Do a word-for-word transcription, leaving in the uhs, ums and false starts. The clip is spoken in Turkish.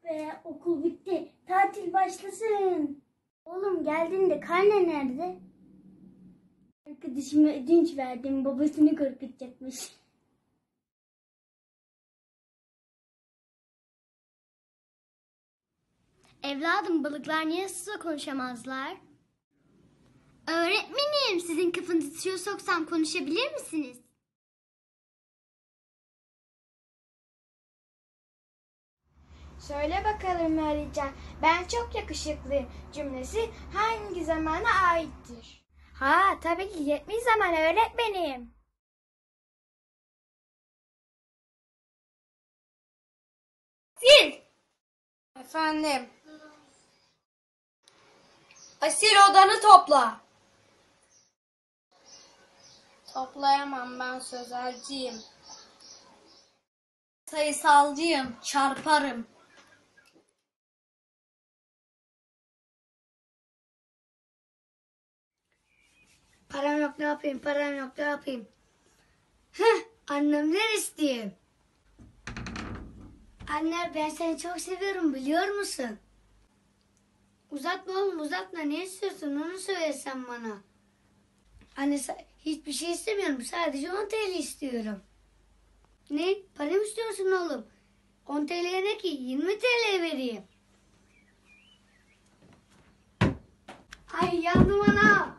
Ve okul bitti. Tatil başlasın. Oğlum geldiğinde karne nerede? Arkadaşıma ödünç verdim. Babasını korkutacakmış. Evladım, balıklar niye sizle konuşamazlar? Öğretmenim, sizin kafanızı suya soksam konuşabilir misiniz? Söyle bakalım Alican, ben çok yakışıklıyım cümlesi hangi zamana aittir? Ha, tabii ki yetmiş zaman öğretmenim. Asil! Efendim? Asil, odanı topla. Toplayamam, ben sözelciyim. Sayısalcıyım, çarparım. Param yok, ne yapayım? Param yok, ne yapayım? Heh, annemden isteyeyim. Anne, ben seni çok seviyorum, biliyor musun? Uzatma oğlum, uzatma. Ne istiyorsun? Onu söylesen bana. Anne, hiçbir şey istemiyorum. Sadece on T L istiyorum. Ne? Para mı istiyorsun oğlum? on T L'ye ne ki? yirmi T L vereyim. Ay, yandım ana.